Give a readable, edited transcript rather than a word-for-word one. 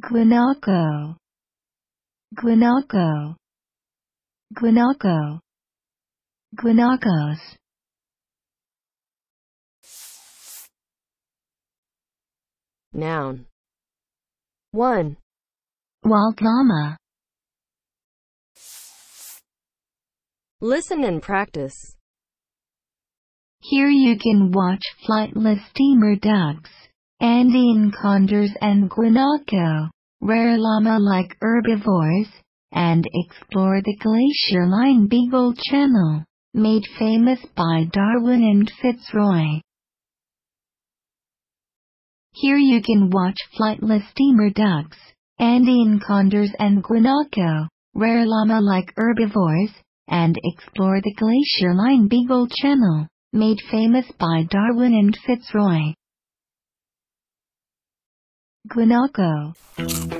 Guanaco, Guanaco, Guanaco, Guanacos. Noun. 1. Wild llama. Listen and practice. Here you can watch flightless steamer ducks, Andean condors and guanaco, rare llama-like herbivores, and explore the Glacier Line Beagle Channel, made famous by Darwin and Fitzroy. Here you can watch flightless steamer ducks, Andean condors and guanaco, rare llama-like herbivores, and explore the Glacier Line Beagle Channel, made famous by Darwin and Fitzroy. Guanaco.